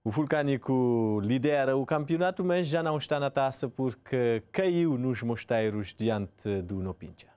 O Vulcânico lidera o campeonato, mas já não está na taça porque caiu nos Mosteiros diante do Nopincha.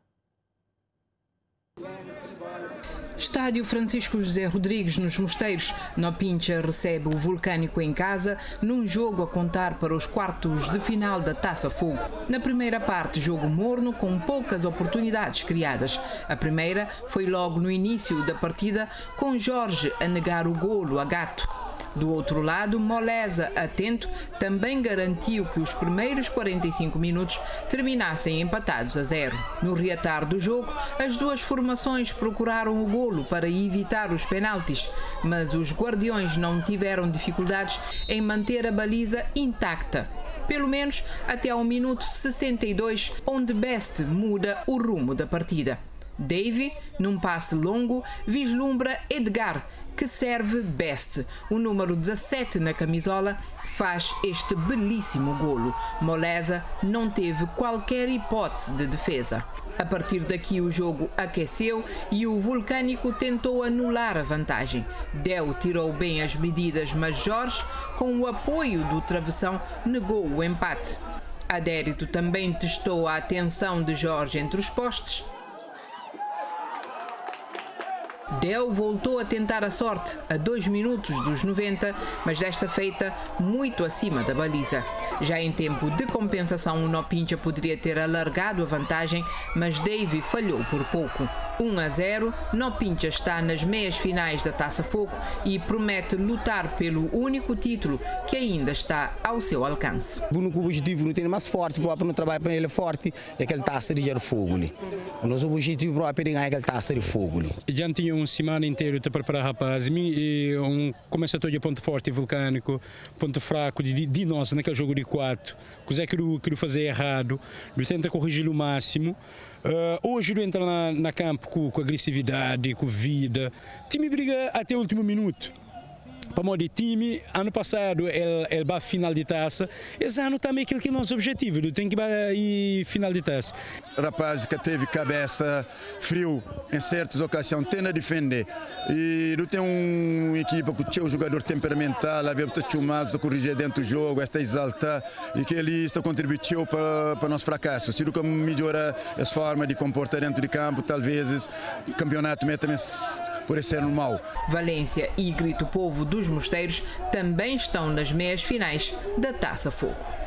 Estádio Francisco José Rodrigues, nos Mosteiros. Nopincha recebe o Vulcânico em casa num jogo a contar para os quartos de final da Taça Fogo. Na primeira parte, jogo morno com poucas oportunidades criadas. A primeira foi logo no início da partida, com Jorge a negar o golo a Gato. Do outro lado, Moleza, atento, também garantiu que os primeiros 45 minutos terminassem empatados a 0. No reatar do jogo, as duas formações procuraram o golo para evitar os penaltis, mas os guardiões não tiveram dificuldades em manter a baliza intacta. Pelo menos até ao minuto 62, onde Best muda o rumo da partida. Davy, num passe longo, vislumbra Edgar, que serve Best. O número 17 na camisola faz este belíssimo golo. Moleza não teve qualquer hipótese de defesa. A partir daqui o jogo aqueceu e o Vulcânico tentou anular a vantagem. Del tirou bem as medidas, mas Jorge, com o apoio do travessão, negou o empate. Adérito também testou a atenção de Jorge entre os postes. Del voltou a tentar a sorte a 2 minutos dos 90, mas desta feita muito acima da baliza. Já em tempo de compensação, o Nopincha poderia ter alargado a vantagem, mas Davy falhou por pouco. 1-0, Nopincha está nas meias finais da Taça Fogo e promete lutar pelo único título que ainda está ao seu alcance. O único objetivo não tem mais forte, para não trabalhar para ele forte, é aquela taça de fogo. O nosso objetivo próprio é ganhar aquela taça de fogo. Já tinha uma semana inteira para preparar, rapaz, e começou de ponto forte Vulcânico, ponto fraco de nós naquele jogo de 4. Coisa que eu fazer errado, eu tento corrigir o máximo. Hoje eu entro na campo com agressividade, com vida. O time briga até o último minuto. Para o time, ano passado ele vai final de taça. Esse ano também aquilo que é nosso objetivo, ele tem que ir final de taça. Rapaz que teve cabeça frio em certas ocasiões, tende a defender. E não tem uma equipe que tinha um jogador temperamental, havia que chamar, corrigir dentro do jogo, esta exaltar e que ele está contribuiu para nosso fracasso. Se nunca melhora as formas de comportar dentro de campo, talvez o campeonato também por ser normal. Valência e Grito Povo dos Mosteiros também estão nas meias finais da Taça Fogo.